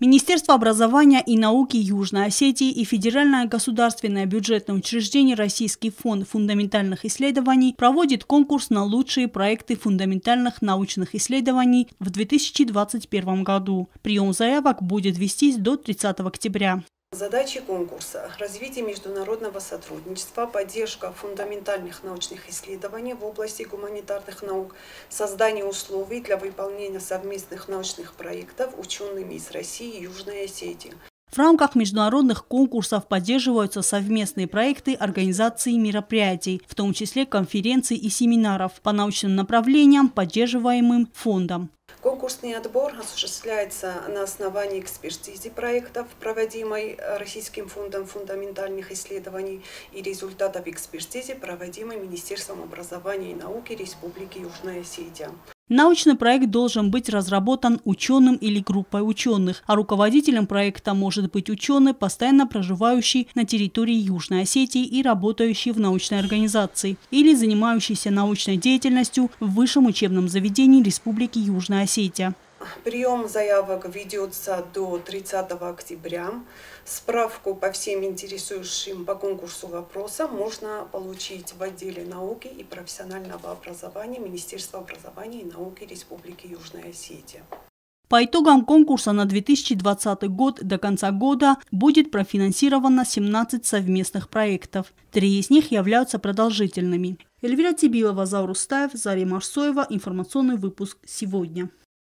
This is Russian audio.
Министерство образования и науки Южной Осетии и Федеральное государственное бюджетное учреждение Российский фонд фундаментальных исследований проводит конкурс на лучшие проекты фундаментальных научных исследований в 2021 году. Прием заявок будет вестись до 30 октября. Задачи конкурса – развитие международного сотрудничества, поддержка фундаментальных научных исследований в области гуманитарных наук, создание условий для выполнения совместных научных проектов учеными из России и Южной Осетии. В рамках международных конкурсов поддерживаются совместные проекты организации мероприятий, в том числе конференций и семинаров по научным направлениям, поддерживаемым фондом. Конкурсный отбор осуществляется на основании экспертизы проектов, проводимой Российским фондом фундаментальных исследований, и результатов экспертизы, проводимой Министерством образования и науки Республики Южная Осетия. Научный проект должен быть разработан ученым или группой ученых, а руководителем проекта может быть ученый, постоянно проживающий на территории Южной Осетии и работающий в научной организации, или занимающийся научной деятельностью в высшем учебном заведении Республики Южная Осетия. Прием заявок ведется до 30 октября. Справку по всем интересующим по конкурсу вопросам можно получить в отделе науки и профессионального образования Министерства образования и науки Республики Южная Осетия. По итогам конкурса на 2020 год до конца года будет профинансировано 17 совместных проектов. 3 из них являются продолжительными. Эльвира Тибилова, Заур Устаев, Зарема Арсоева. Информационный выпуск сегодня.